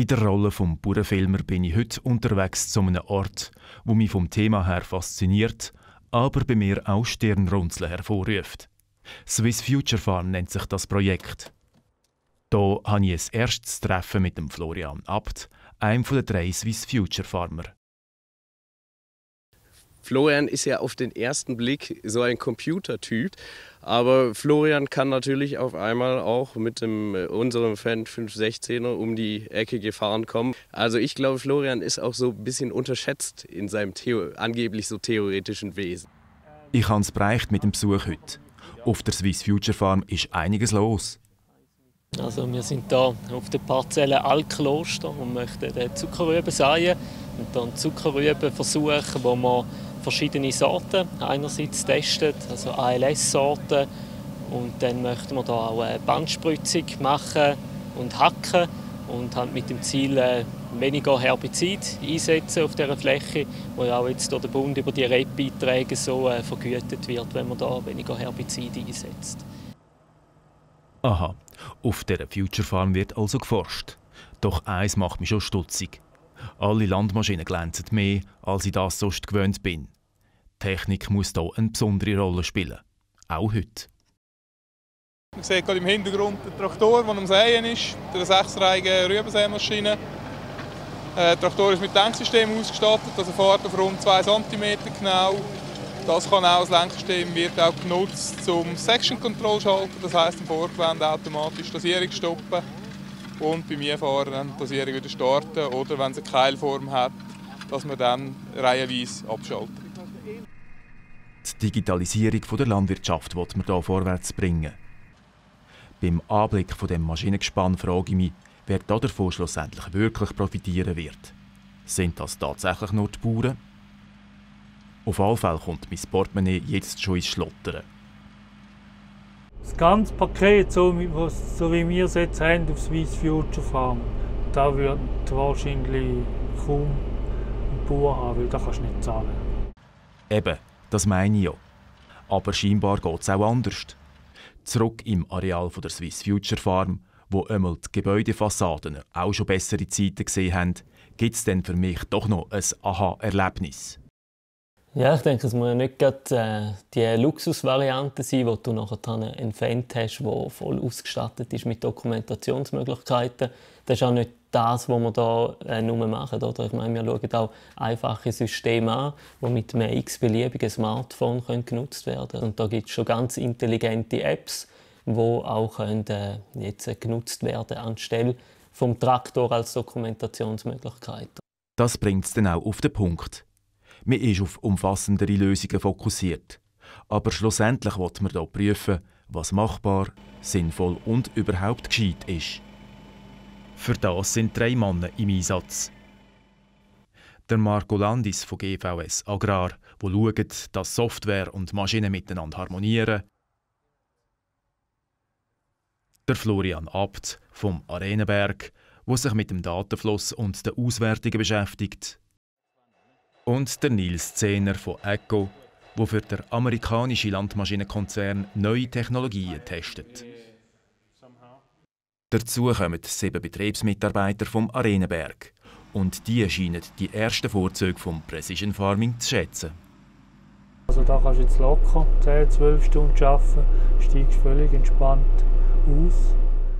In der Rolle des Bauernfilmer bin ich heute unterwegs zu einem Ort, wo mich vom Thema her fasziniert, aber bei mir auch Stirnrunzeln hervorruft. Swiss Future Farm nennt sich das Projekt. Hier habe ich ein erstes Treffen mit dem Florian Abt, einem der 3 Swiss Future Farmer. Florian ist ja auf den ersten Blick so ein Computertyp, aber Florian kann natürlich auf einmal auch mit unserem Fan 516er um die Ecke gefahren kommen. Also ich glaube, Florian ist auch so ein bisschen unterschätzt in seinem angeblich so theoretischen Wesen. Ich habe es bereicht mit dem Besuch heute. Auf der Swiss Future Farm ist einiges los. Also wir sind hier auf der Parzelle Altkloster und möchten Zuckerrüben säen und dann Zuckerrübenversuche, wo man verschiedene Sorten einerseits testet, also ALS-Sorten, und dann möchten wir da auch eine Bandspritzung machen und hacken und halt mit dem Ziel weniger Herbizid einsetzen auf dieser Fläche, wo ja auch jetzt durch den Bund über die REP-Beiträge so vergütet wird, wenn man da weniger Herbizid einsetzt. Aha, auf dieser Future Farm wird also geforscht. Doch eins macht mich schon stutzig. Alle Landmaschinen glänzen mehr, als ich das sonst gewöhnt bin. Die Technik muss hier eine besondere Rolle spielen. Auch heute. Man sieht gerade im Hintergrund den Traktor, der am Säen ist, der 6-reihige Rübensämaschine. Der Traktor ist mit Lenksystem ausgestattet, also fährt auf rund 2 cm genau. Das kann auch, das Lenksystem wird auch genutzt zum Section Control schalten, das heisst im Vorgewende automatisch die Dosierung stoppen und beim Einfahren dann die Dosierung wieder starten, oder wenn es eine Keilform hat, dass man dann reihenweise abschaltet. Die Digitalisierung der Landwirtschaft will man hier vorwärts bringen. Beim Anblick von dem Maschinengespann frage ich mich, wer davon schlussendlich wirklich profitieren wird. Sind das tatsächlich nur die Bauern? Auf alle Fälle kommt mein Portemonnaie jetzt schon ins Schlottern. Das ganze Paket, so wie wir es jetzt haben auf Swiss Future Farm, da wird wahrscheinlich kaum ein Bauer haben, weil das kannst du nicht zahlen. Eben, das meine ich ja. Aber scheinbar geht es auch anders. Zurück im Areal der Swiss Future Farm, wo einmal die Gebäudefassaden auch schon bessere Zeiten gesehen haben, gibt es dann für mich doch noch ein Aha-Erlebnis. Ja, ich denke, es muss ja nicht gerade die Luxusvariante sein, die du nachher einen Fan hast, der voll ausgestattet ist mit Dokumentationsmöglichkeiten. Das ist auch nicht das, was wir hier nur machen. Oder? Ich meine, wir schauen auch einfache Systeme an, die mit einem x-beliebigen Smartphone genutzt werden können. Und da gibt es schon ganz intelligente Apps, die auch jetzt genutzt werden anstelle vom Traktor als Dokumentationsmöglichkeit. Das bringt es dann auch auf den Punkt. Man ist auf umfassendere Lösungen fokussiert. Aber schlussendlich will man hier prüfen, was machbar, sinnvoll und überhaupt gescheit ist. Für das sind 3 Männer im Einsatz. Der Marco Landis von GVS Agrar, der schaut, dass Software und Maschinen miteinander harmonieren. Der Florian Abt vom Arenenberg, der sich mit dem Datenfluss und den Auswertungen beschäftigt. Und der Nils Zehner von ECO, der für den amerikanischen Landmaschinenkonzern neue Technologien testet. Dazu kommen 7 Betriebsmitarbeiter vom Arenenberg. Und die scheinen die ersten Vorzüge vom Precision Farming zu schätzen. Also da kannst du jetzt locker 10-12 Stunden arbeiten, steigst völlig entspannt aus.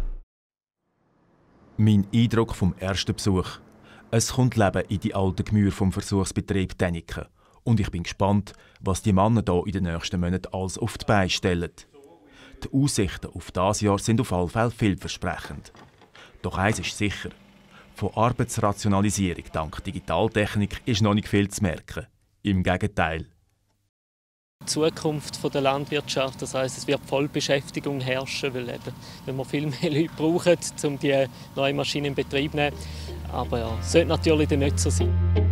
Mein Eindruck vom ersten Besuch: Es kommt Leben in die alten Gemüse vom Versuchsbetrieb Däniken. Und ich bin gespannt, was die Männer hier in den nächsten Monaten alles auf die Beine stellen. Die Aussichten auf dieses Jahr sind auf alle Fälle vielversprechend. Doch eins ist sicher: Von Arbeitsrationalisierung dank Digitaltechnik ist noch nicht viel zu merken. Im Gegenteil. Die Zukunft der Landwirtschaft, das heisst, es wird Vollbeschäftigung herrschen, weil wenn wir viel mehr Leute brauchen, um die neuen Maschinen in Betrieb zu nehmen. Aber ja, es sollte natürlich nicht so sein.